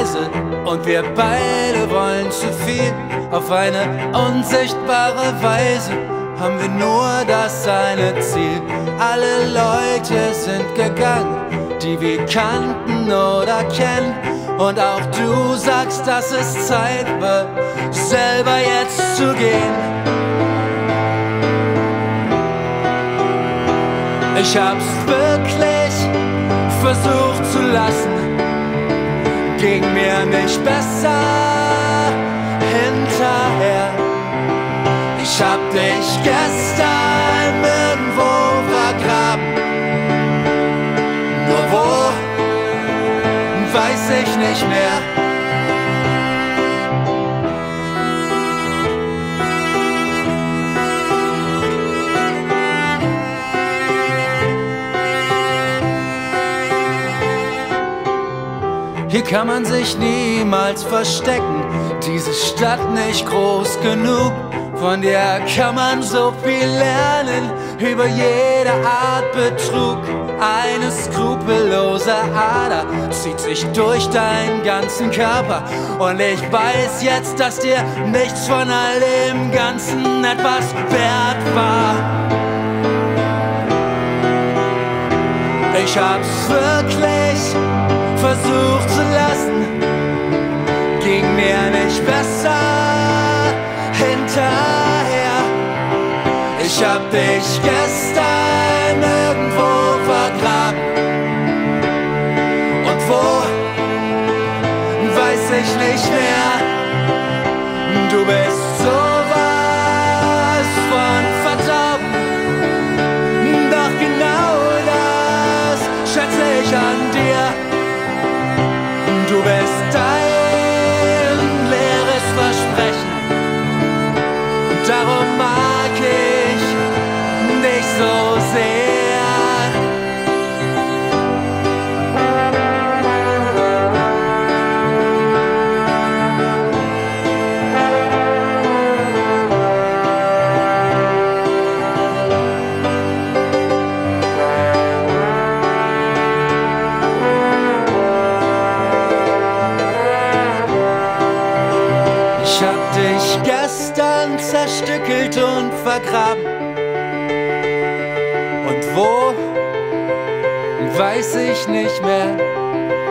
Reise und wir beide wollen zu viel. Auf eine unsichtbare Weise haben wir nur das eine Ziel. Alle Leute sind gegangen, die wir kannten oder kennen. Und auch du sagst, dass es Zeit wird, selber jetzt zu gehen. Ich hab's wirklich versucht zu lassen, ging mir nicht besser hinterher. Ich hab dich gestern irgendwo vergraben, nur wo, weiß ich nicht mehr. Hier kann man sich niemals verstecken, diese Stadt nicht groß genug. Von dir kann man so viel lernen, über jede Art Betrug. Eine skrupellose Ader zieht sich durch deinen ganzen Körper. Und ich weiß jetzt, dass dir nichts von all dem Ganzen etwas wert war. Ich hab's wirklich versucht zu lassen, ging mir nicht besser hinterher. Ich hab dich gestern irgendwo vergraben, und wo, weiß ich nicht mehr. Du bist sowas von verdorben, doch genau das schätze ich an dir. Du bist ein leeres Versprechen, darum mag ich dich so sehr. Ich hab dich gestern zerstückelt und vergraben, und wo, weiß ich nicht mehr.